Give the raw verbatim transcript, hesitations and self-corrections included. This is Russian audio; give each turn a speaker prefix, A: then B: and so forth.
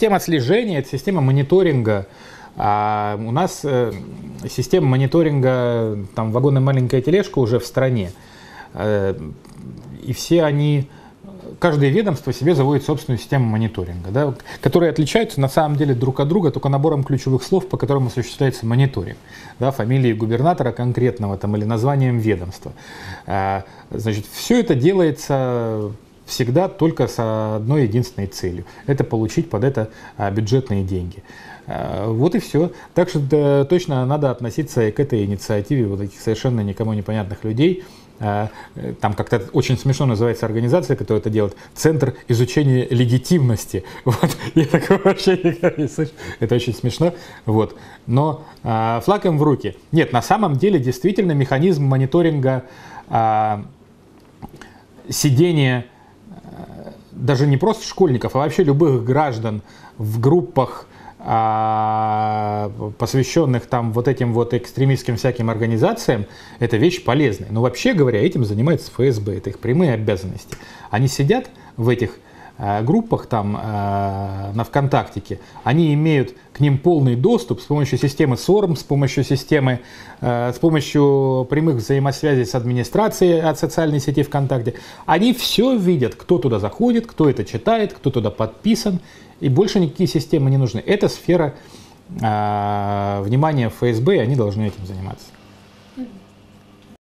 A: система слежения, это система мониторинга. А у нас э, система мониторинга, там вагон и маленькая тележка уже в стране. Э, и все они, каждое ведомство себе заводит собственную систему мониторинга, да, которые отличаются на самом деле друг от друга только набором ключевых слов, по которым осуществляется мониторинг. Да, фамилией губернатора конкретного там, или названием ведомства. Э, значит, все это делается всегда только с одной единственной целью. Это получить под это а, бюджетные деньги. А, вот и все. Так что да, точно надо относиться и к этой инициативе вот таких совершенно никому непонятных людей. А, там как-то очень смешно называется организация, которая это делает. Центр изучения легитимности. Вот. Я такого вообще никогда не слышал. Это очень смешно. Вот. Но а, флаг им в руки. Нет, на самом деле действительно механизм мониторинга а, сидения даже не просто школьников, а вообще любых граждан в группах, а, посвященных там вот этим вот экстремистским всяким организациям, это вещь полезная. Но вообще говоря, этим занимается эф эс бэ, это их прямые обязанности. Они сидят в этих а, группах там а, на ВКонтактике, они имеют к ним полный доступ с помощью системы сорм, с помощью системы, а, с помощью прямых взаимосвязей с администрацией от социальной сети ВКонтакте. Они все видят, кто туда заходит, кто это читает, кто туда подписан, и больше никакие системы не нужны. Это сфера а, внимания эф эс бэ, и они должны этим заниматься.